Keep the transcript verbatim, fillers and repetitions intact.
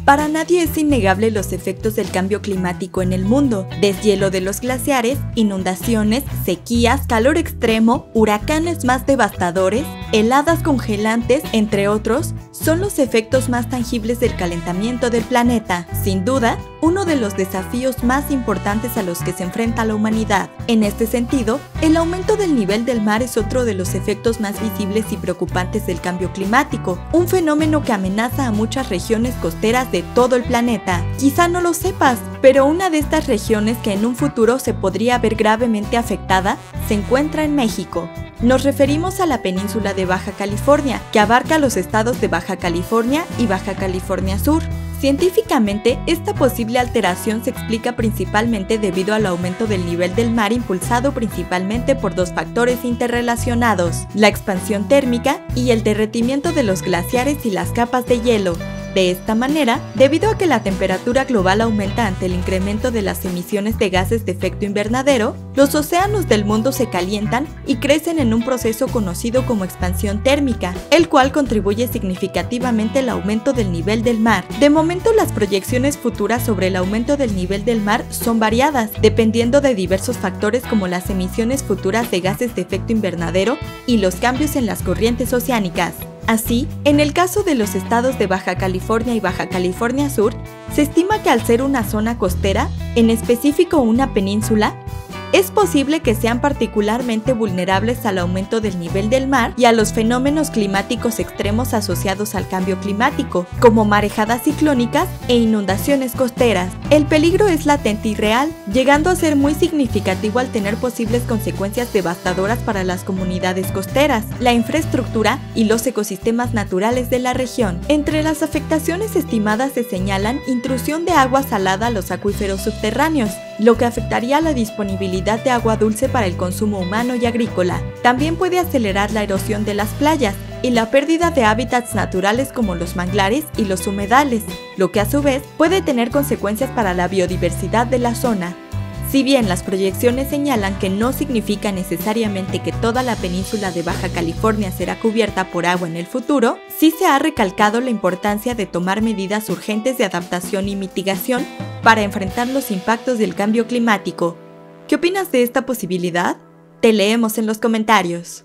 Para nadie es innegable los efectos del cambio climático en el mundo: deshielo de los glaciares, inundaciones, sequías, calor extremo, huracanes más devastadores, heladas congelantes, entre otros, son los efectos más tangibles del calentamiento del planeta. Sin duda, uno de los desafíos más importantes a los que se enfrenta la humanidad. En este sentido, el aumento del nivel del mar es otro de los efectos más visibles y preocupantes del cambio climático, un fenómeno que amenaza a muchas regiones costeras de todo el planeta. Quizá no lo sepas, pero una de estas regiones que en un futuro se podría ver gravemente afectada se encuentra en México. Nos referimos a la península de Baja California, que abarca los estados de Baja California y Baja California Sur. Científicamente, esta posible alteración se explica principalmente debido al aumento del nivel del mar, impulsado principalmente por dos factores interrelacionados: la expansión térmica y el derretimiento de los glaciares y las capas de hielo. De esta manera, debido a que la temperatura global aumenta ante el incremento de las emisiones de gases de efecto invernadero, los océanos del mundo se calientan y crecen en un proceso conocido como expansión térmica, el cual contribuye significativamente al aumento del nivel del mar. De momento, las proyecciones futuras sobre el aumento del nivel del mar son variadas, dependiendo de diversos factores como las emisiones futuras de gases de efecto invernadero y los cambios en las corrientes oceánicas. Así, en el caso de los estados de Baja California y Baja California Sur, se estima que al ser una zona costera, en específico una península, es posible que sean particularmente vulnerables al aumento del nivel del mar y a los fenómenos climáticos extremos asociados al cambio climático, como marejadas ciclónicas e inundaciones costeras. El peligro es latente y real, llegando a ser muy significativo al tener posibles consecuencias devastadoras para las comunidades costeras, la infraestructura y los ecosistemas naturales de la región. Entre las afectaciones estimadas se señalan intrusión de agua salada a los acuíferos subterráneos, lo que afectaría la disponibilidad de agua dulce para el consumo humano y agrícola. También puede acelerar la erosión de las playas y la pérdida de hábitats naturales como los manglares y los humedales, lo que a su vez puede tener consecuencias para la biodiversidad de la zona. Si bien las proyecciones señalan que no significa necesariamente que toda la península de Baja California será cubierta por agua en el futuro, sí se ha recalcado la importancia de tomar medidas urgentes de adaptación y mitigación para enfrentar los impactos del cambio climático. ¿Qué opinas de esta posibilidad? Te leemos en los comentarios.